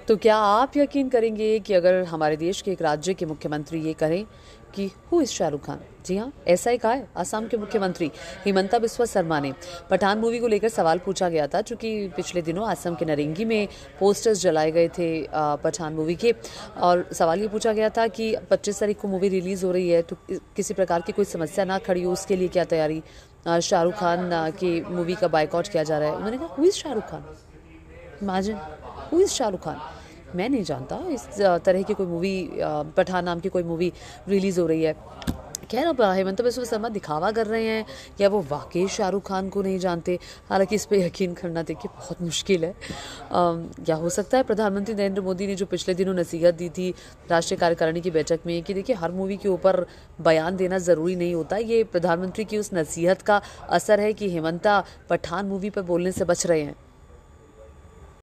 तो क्या आप यकीन करेंगे कि अगर हमारे देश के एक राज्य के मुख्यमंत्री ये कहें कि हु इज शाहरुख खान। जी हाँ, ऐसा ही कहा है असम के मुख्यमंत्री हिमंता बिस्वा शर्मा ने। पठान मूवी को लेकर सवाल पूछा गया था, चूंकि पिछले दिनों असम के नरेंगी में पोस्टर्स जलाए गए थे पठान मूवी के, और सवाल ये पूछा गया था कि 25 तारीख को मूवी रिलीज हो रही है, तो किसी प्रकार की कोई समस्या ना खड़ी हो, उसके लिए क्या तैयारी। शाहरुख खान की मूवी का बायकॉट किया जा रहा है। उन्होंने कहा who is Shahrukh Khan. Imagine, who is Shahrukh Khan. मैं नहीं जानता इस तरह की कोई मूवी, पठान नाम की कोई मूवी रिलीज़ हो रही है। खैर, अब हेमंत बिस्वा शर्मा दिखावा कर रहे हैं या वो वाकई शाहरुख खान को नहीं जानते। हालांकि इस पे यकीन करना देखिए बहुत मुश्किल है। या हो सकता है प्रधानमंत्री नरेंद्र मोदी ने जो पिछले दिनों नसीहत दी थी राष्ट्रीय कार्यकारिणी की बैठक में कि देखिए हर मूवी के ऊपर बयान देना ज़रूरी नहीं होता, ये प्रधानमंत्री की उस नसीहत का असर है कि हेमंता पठान मूवी पर बोलने से बच रहे हैं।